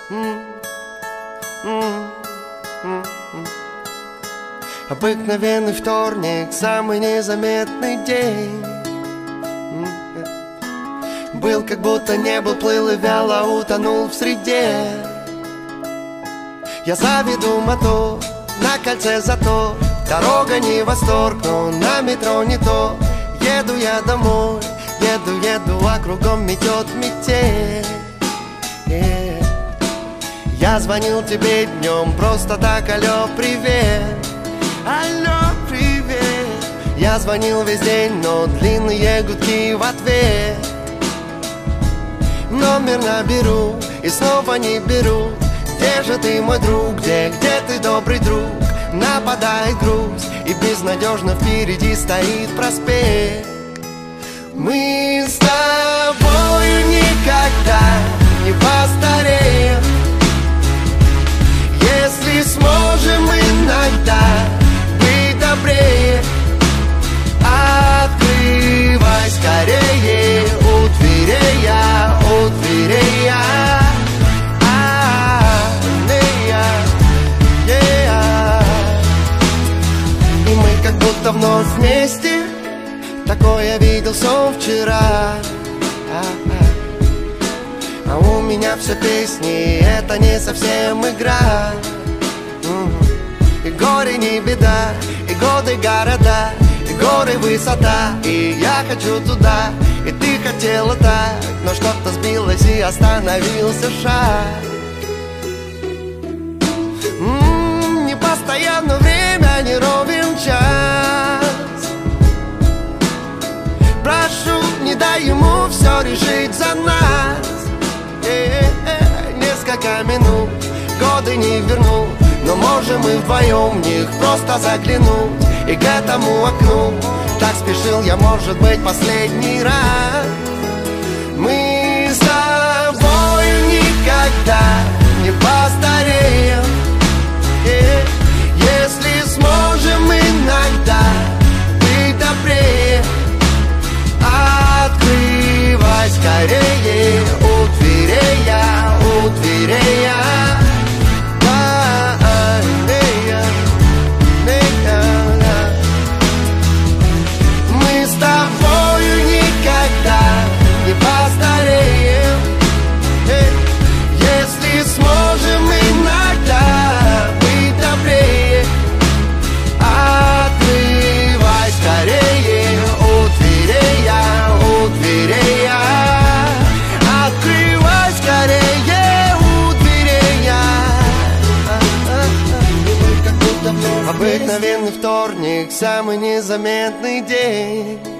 Обыкновенный вторник, самый незаметный день. Был, как будто не был, плыл и вяло утонул в среде. Я заведу мотор, на кольце затор. Дорога не восторг, но на метро не то. Еду я домой, еду, а кругом метет метель. Я звонил тебе днем, просто так, алло, привет. Алло, привет. Я звонил весь день, но длинные гудки в ответ. Номер наберу и снова не беру. Где же ты, мой друг, где ты, добрый друг? Нападает грусть, и безнадежно впереди стоит проспект. Мы с тобою никогда не постареем, если сможем иногда быть добрее. Открывай скорее, у дверей я, у дверей я. И мы как будто вновь вместе. Такое видел сон вчера. А у меня все песни, это не совсем игра. И горе не беда, и годы города, и горы высота. И я хочу туда, и ты хотела так, но что-то сбилось и остановился шаг. Непостоянно время, не ровен час. Прошу, не дай ему все решить за нас. Несколько минут, годы не вернут, но можем мы вдвоем в них просто заглянуть. И к этому окну так спешил я, может быть, последний раз. Мы с тобою никогда не постареем, если сможем иногда быть добрее. Открывай скорее, у дверей я, у дверей я. Мы с тобою никогда не постареем, если сможем иногда быть добрее. Открывай скорее, у дверей я, у дверей я. Открывай скорее, у дверей я. Обыкновенный вторник, самый незаметный день.